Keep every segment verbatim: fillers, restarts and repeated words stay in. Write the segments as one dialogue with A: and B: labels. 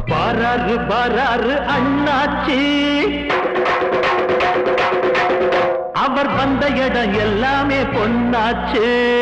A: பாராரு பாராரு அண்ணாச்சி அவர் வந்த இடம் எல்லாமே பொன்னாச்சு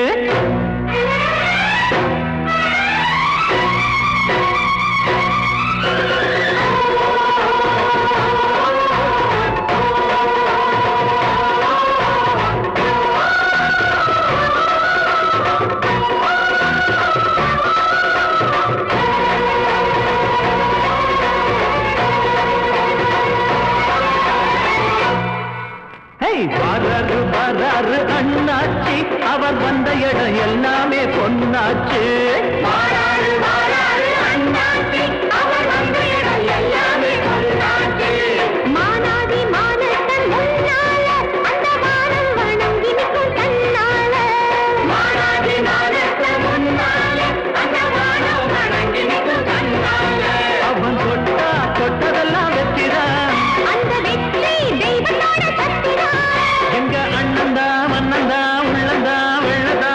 A: வராரு வராரு அண்ணாச்சி அவர் வந்த இடம் எல்லாமே பொன்னாச்சு வராரு வராரு அண்ணாச்சி அவர் வந்த இடம் எல்லாமே பொன்னாச்சு மானாதி மானத்தன் முன்னால அந்த வானம் வணங்கி நிற்கும் தன்னால மானாதி மானத்தன் முன்னால அந்த வானம் வணங்கி நிற்கும் தன்னால அவன் தொட்டா தொட்டதெல்லாம் வெற்றிதான் அந்த வெற்றி தெய்வத்தோட சக்திதான் எங்க அண்ணந்தா மன்னந்தா உள்ளந்தா வெள்ளதா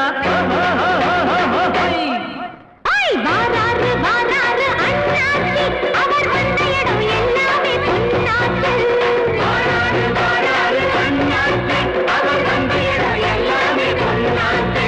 A: வாராரு வாராரு அண்ணாச்சி அவர் வந்த இடம் எல்லாமே பொன்னாச்சு வாராரு வாராரு அண்ணாச்சி அவர் வந்த இடம் எல்லாமே பொன்னாச்சு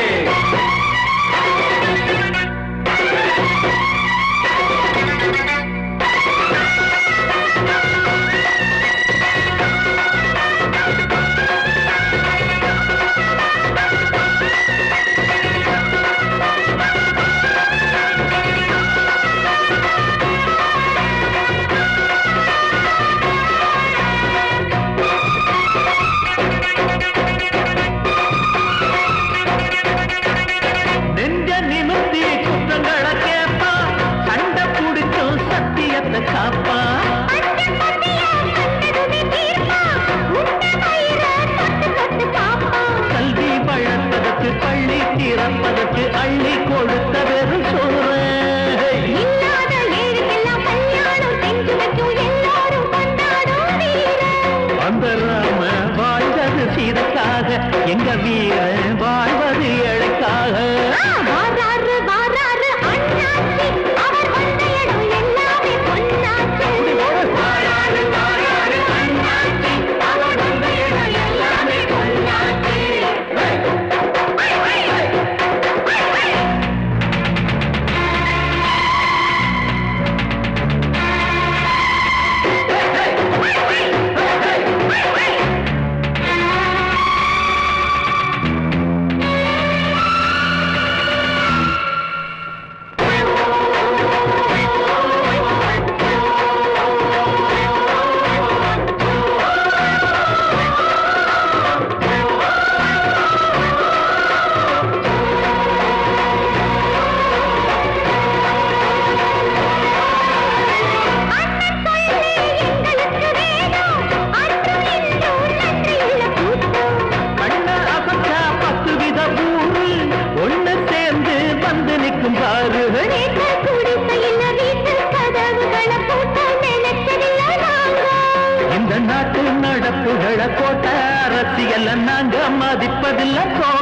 A: பள்ளி திறப்பதற்கு அள்ளி கொடுத்த வெறும் சோறு இல்லாத ஏழுக்கெல்லாம் கல்யாணம் செஞ்சு வைக்கும் எல்லாரும் கொண்டாடும் வீரன் அந்த ராம வாழ்வது சீதக்காக எங்க வீரன் வாழ்வது ஏழைக்காக வாராரு வாராரு அண்ணாச்சி அவர் வந்த இடம் எல்லாமே பொன்னாச்சு வாராரு வாராரு அண்ணாச்சி அவர் வந்த இடம் எல்லாமே பொன்னாச்சு இந்த நாட்டு நடப்புகளை கோட்ட அரசியல் நாங்க மதிப்பதில்லை.